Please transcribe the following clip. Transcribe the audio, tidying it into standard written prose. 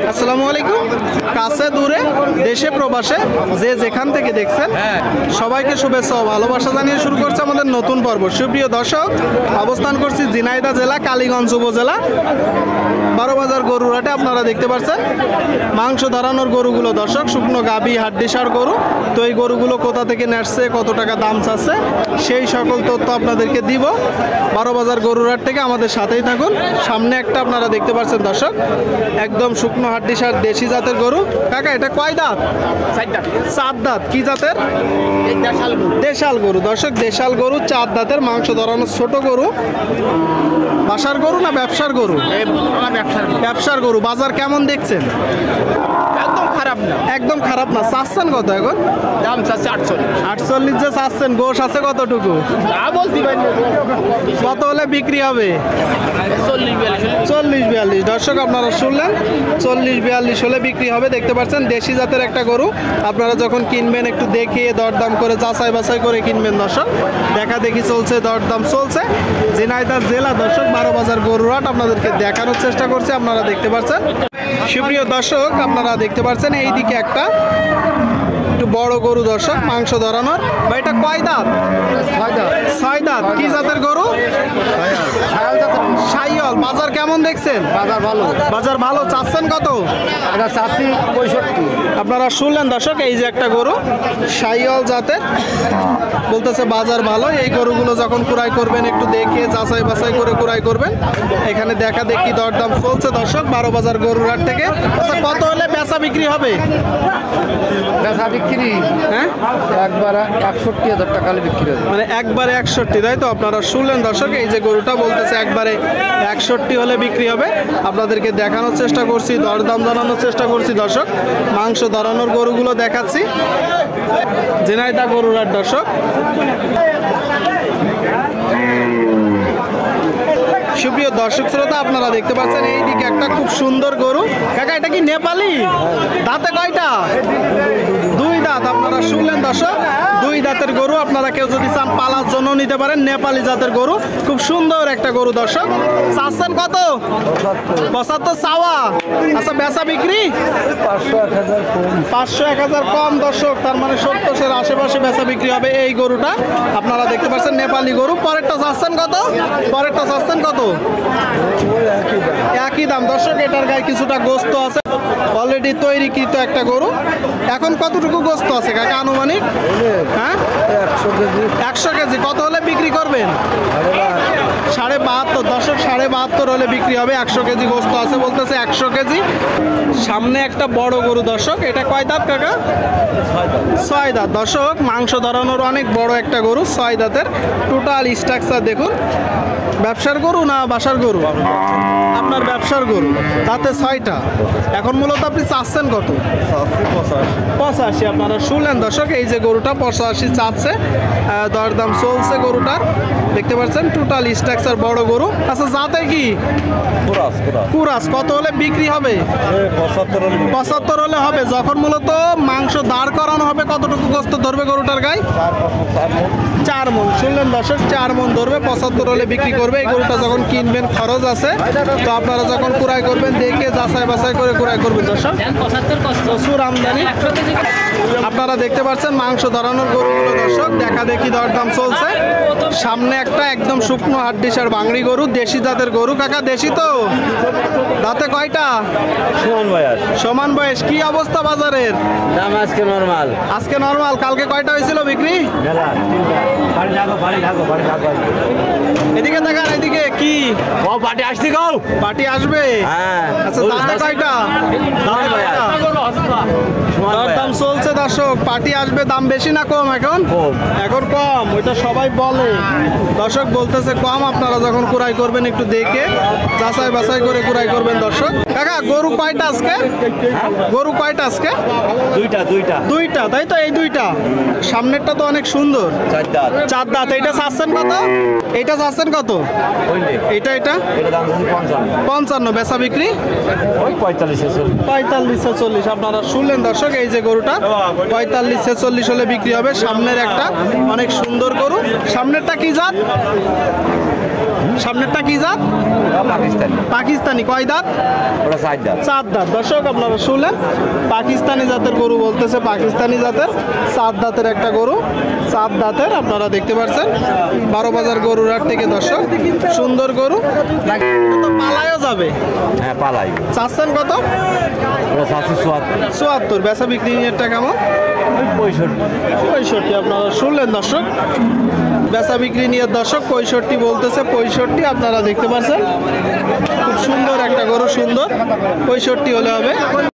আসসালামু আলাইকুম। কাছে দূরে দেশে প্রবাসে যে যেখান থেকে দেখছেন সবাইকে শুভেচ্ছা ও ভালোবাসা জানিয়ে শুরু করছে আমাদের নতুন পর্ব। সুপ্রিয় দর্শক, অবস্থান করছি ঝিনাইদহ জেলা কালীগঞ্জ উপজেলা 12 বাজার গরুর হাটে। আপনারা দেখতে পাচ্ছেন মাংস ধরানোর গরুগুলো দর্শক, শুকনো গাভী হাড্ডিসার গরু। তো এই গরুগুলো কোথা থেকে নেসছে, কত টাকা দাম চাচ্ছে, সেই সকল তথ্য আপনাদেরকে দিব 12 বাজার গরুর হাট থেকে। আমাদের সাথেই থাকুন। সামনে একটা আপনারা দেখতে পাচ্ছেন দর্শক, একদম শুকনো হাড্ডিসার দেশি জাতের গরু। কাকা এটা কয় দাঁত? 4 দাঁত। কি জাতের? দেশাল গরু দর্শক, দেশাল গরু 4 দাঁতের, মাংস ধরানোর ছোট গরু। বাসার গরু না ব্যবসার গরু? ব্যবসার গরু। বাজার কেমন দেখছেন? একদম খারাপ না, একদম খারাপ না। চাচ্ছেন কত এখন? দাম চাচ্ছে 48 যে চাচ্ছেন, গোশ আছে কতটুকু? বলতে পারি কত হলে বিক্রি হবে? 40-42। দর্শক আপনারা শুনলেন, 40-42 হলে বিক্রি হবে। দেখতে পাচ্ছেন দেশি জাতের একটা গরু। আপনারা যখন কিনবেন একটু দেখিয়ে দরদাম করে যাচাই বাছাই করে কিনবেন দর্শক। দেখা দেখি চলছে, দরদাম চলছে। ঝিনাইদহ জেলা দর্শক 12 বাজার গরুর হাট আপনাদেরকে দেখানোর চেষ্টা করছে। আপনারা দেখতে পাচ্ছেন সুপ্রিয় দর্শক, আপনারা দেখতে পাচ্ছেন এইদিকে একটা একটু বড় গরু দর্শক, মাংস ধরানোর। বা এটা কয় দাঁত? 6 দাঁত। কি জাতের গরু? শাইওয়াল। বাজার কেমন দেখছেন? বাজার ভালো। বাজার ভালো। চাচ্ছেন কত? এটা চাচ্ছি 65। আপনারা শুনলেন দর্শক, এই যে একটা গরু শাইওয়াল জাতের, বলতেছে বাজার ভালো। এই গরুগুলো যখন ক্রয় করবেন একটু দেখে যাচাই বাছাই করে ক্রয় করবেন। এখানে দেখা দেখি দরদাম চলছে দর্শক 12 বাজার গরুর হাট থেকে। আচ্ছা, কত হলে বেচা বিক্রি হবে? বেচা বিক্রি হ্যাঁ, একবারে 61,000 টাকা বিক্রি হবে। মানে একবারে 61, তাই তো? আপনারা শুনলেন দর্শক, এই যে গরুটা বলতেছে একবারে 61 হলে বিক্রি হবে। আপনাদেরকে দেখানোর চেষ্টা করছি, দরদাম জানানোর চেষ্টা করছি দর্শক। মাংস ধরানোর গরুগুলো দেখাচ্ছি ঝিনাইদহ গরুর হাট দর্শক। সুপ্রিয় দর্শক শ্রোতা, আপনারা দেখতে পাচ্ছেন এইদিকে একটা খুব সুন্দর গরু। কাকা এটা কি নেপালি? দাঁতে কয়টা? 2 দাঁত। আপনারা শুনলেন দর্শক, 2 দাঁতের গরু। আপনারা কেউ যদি চান পালার জন্য নিতে পারেন, নেপালি জাতের গরু। খুব সুন্দর একটা গরু দর্শক। চাচ্ছেন কত? 75 চাওয়া। আচ্ছা, বেচা বিক্রি 500-1000 কম দর্শক। তার মানে 70-এর আশেপাশে বেচা বিক্রি হবে এই গরুটা। আপনারা দেখতে পাচ্ছেন নেপালি গরু। পরেরটা চাচ্ছেন কত? পরেরটা চাচ্ছেন কত? একই দাম দর্শক। এটার গায়ে কিছুটা গোস্ত আছে, অলরেডি তৈরিকৃত একটা গরু। এখন কতটুকু গোস্ত আছে কাকা আনুমানিক? হ্যাঁ, 100 কেজি। কত হলে বিক্রি করবেন? 72 দর্শক, 72 হলে বিক্রি হবে। 100 কেজি গোস্ত আছে বলতেছে, 100 কেজি। সামনে একটা বড় গরু দর্শক। এটা কয় দাঁত কাকা? 6 দাঁত দর্শক। মাংস ধরানোর অনেক বড় একটা গরু, 6 দাঁতের। টোটাল স্ট্রাকচার দেখুন। ব্যবসার গরু না বাসার গরু? আপনার ব্যবসার গরু, তাতে 6টা। এখন মূলত আপনি চাচ্ছেন কত? 85। আপনারা শুনলেন দর্শক, এই যে গরুটা 85 চাচ্ছে, দরদাম চলছে গরুটার। দেখতে পাচ্ছেন টোটাল স্ট্রাকচার বড় গরু। আচ্ছা, জাতে কি? কুরাস। কত হলে বিক্রি হবে? 75 হলে হবে। যখন মূলত মাংস দাঁড় করানো হবে কতটুকু গোস্ত ধরবে গরুটার গায়ে? 4 মণ। শুনলেন দর্শক, 4 মণ ধরবে। 75 হলে বিক্রি করবে। এই গরুটা যখন কিনবেন খরচ আছে, তো আপনারা যখন ক্রয় করবেন দেখে যাচাই বাছাই করে ক্রয় করবেন দর্শক। প্রচুর আমদানি। আপনারা দেখতে পাচ্ছেন মাংস ধরানোর গরুগুলো দর্শক, দেখা দেখি দরদাম চলছে। সামনে একটা একদম শুকনো হাড্ডিসার বাংড়ি গরু, দেশি জাতের গরু। কাকা দেশি তো? দাঁতে কয়টা? সমান বয়স। কি অবস্থা বাজারের? দাম আজকে নরমাল। আজকে নরমাল। কালকে কয়টা হয়েছিল বিক্রি? এদিকে দেখান, এদিকে কি পার্টি আসছে? গাও পার্টি আসবে। আচ্ছা, দাঁতে কয়টা? দাম চলছে দর্শক। পার্টি আসবে। দাম বেশি না কম? এখন এখন কম। ওইটা সবাই বলে দর্শক, বলতেছে কম। আপনারা যখন ক্রয় করবেন একটু দেখে যাচাই বাছাই করে ক্রয় করবেন দর্শক। কাকা গরু কয়টা আজকে? গরু কয়টা আজকে? 2টা। তাই তো? এই 2টা। সামনেরটা তো অনেক সুন্দর, 4 দাঁত। এইটা চাচ্ছেন কত? এইটা চাচ্ছেন কত? এটা 55। বেচা বিক্রি 45-46। আপনারা শুনলেন দর্শক, এই যে গরুটা 45-46 হলে বিক্রি হবে। সামনের একটা অনেক সুন্দর গরু। সামনেরটা কি জাত? সামনেরটা কি জাত? পাকিস্তানি পাকিস্তানি। কয় দাঁত? ওটা 4 দাঁত। 4 দাঁত। দর্শক আপনারা শুনলেন, পাকিস্তানি জাতের গরু বলতেছে, পাকিস্তানি জাতের 4 দাঁতের একটা গরু, 4 দাঁতের আপনারা দেখতে পাচ্ছেন। 12 বাজার গরুর হাট থেকে দর্শক, সুন্দর গরু, তো পালায়ও যাবে। হ্যাঁ পালাই। চাচ্ছেন কত? ওটা 774। 74। বেচা বিক্রি নিয়েটা কেমন? 65। 65 আপনারা শুনলেন দর্শক, বেচা বিক্রি নিয়ে দর্শক 65 বলতেছে। 65 আপনারা দেখতে পাচ্ছেন, খুব সুন্দর একটা গরু, সুন্দর। 65 হলে হবে।